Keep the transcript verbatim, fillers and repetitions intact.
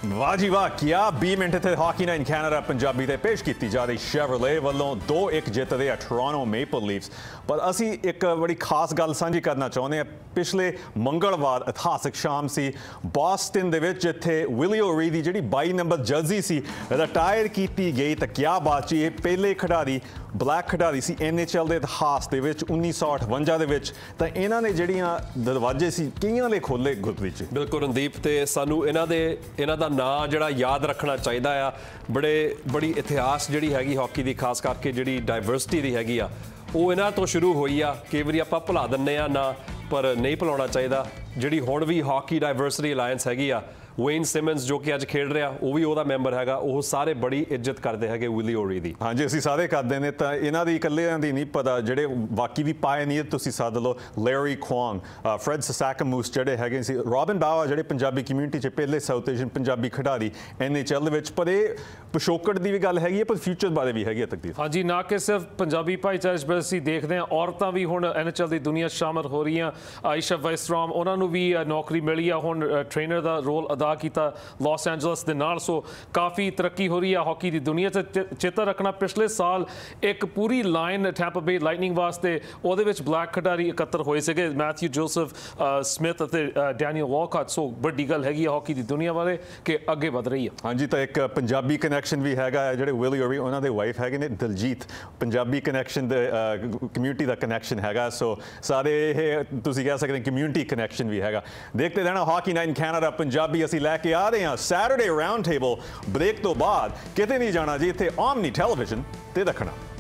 वाह जी वाह क्या बीस मिनट इत्थे हॉकी नाइट कैनेडा पंजाबी ते पेश की जा रही शेवरले वालों दो एक जितदे आ टोरंटो मेपल लीफ्स। पर असी एक बड़ी खास गल सांझी करना चाहुंदे हां। पिछले मंगलवार इतिहासिक शाम सी बॉस्टन दे विच जिथे विली ओरी दी जिहड़ी बाईस नंबर जर्सी सी रिटायर की गई। तो क्या बात जी, पहले खिडारी ब्लैक खिडारी सी एन एच एल के इतिहास दे विच उन्नीस सौ अठवंजा दे विच। तो इन्हां ने जिहड़ियां दरवाजे सी कईयां दे खोले गुरप्रीत जी। बिल्कुल रणदीप, ते सानू इन्हां दे इन्हां दा नाम जिहड़ा याद रखना चाहिदा आ। बड़े बड़ी इतिहास जिहड़ी हैगी हॉकी दी, खास करके जिहड़ी डाइवर्सिटी दी हैगी आ वो इन्हां तो शुरू होई आ। कई वारी आपां भुला दिंदे आ ना, पर नहीं भुलाउणा चाहिदा। जिहड़ी हुण भी हॉकी डाइवर्सिटी अलायंस हैगी आ, वेन सिमन्स जो कि अज खेड रहा वो भी वह मैंबर है, वो सारे बड़ी इज्जत करते हैं विली ओरी दी। हाँ जी, असीं सारे करते हैं। तो इन्हां दी इकल्लियां दी नहीं पता, जिहड़े बाकी भी पायनीयर तुसीं सद लो, लैरी क्वांग, फ्रैड ससाकमूस जिहड़े हैगे सी, रॉबिन बावा जिहड़े पंजाबी कम्यूनिटी च पहले साउथ एशियन पंजाबी खिडारी एन एच एल दे विच। पर यह पिछोकड़ की भी गल हैगी है, पर फ्यूचर बारे भी हैगी तकदीर। हाँ जी, ना कि सिर्फ पंजाबी भाईचारे पर असीं देखते हैं, औरतां भी हुण एन एच एल की दुनिया शामिल हो रही हैं। आयशा वाइसराम उन्होंने भी नौकरी मिली है, हुण ट्रेनर का रोल अदा किया लॉस एंजलस के नाल। सो काफ़ी तरक्की हो रही है हॉकी की दुनिया से। चेता रखना पिछले साल एक पूरी लाइन टैंपा बे लाइटनिंग वास्ते ਉਹਦੇ ਵਿੱਚ ब्लैक खिडारी इकट्ठे होए थे, मैथ्यू जोसेफ स्मिथ ਅਤੇ डैनियल वॉलकॉट। सो बड़ी गल हैगी हॉकी की दुनिया बारे कि अगे वध रही है। हाँ जी, तो एक पंजाबी कनैक्शन भी हैगा है, जिहड़े विली ओरी उन्होंने वाइफ हैगे ने दलजीत, पंजाबी कनैक्शन दे कम्यूनिटी का कनैक्शन हैगा। सो सारे ये तुसीं कह सकते हैं कम्यूनिटी कनैक्शन भी हैगा। देखते रहना हॉकी नाइट कैनेडा पंजाबी असीं लैके आ रहे हैं सैटरडे राउंड टेबल। ब्रेक तो बाद किते नहीं जाना जी, इत्थे ओमनी टेलीविजन ते दखना।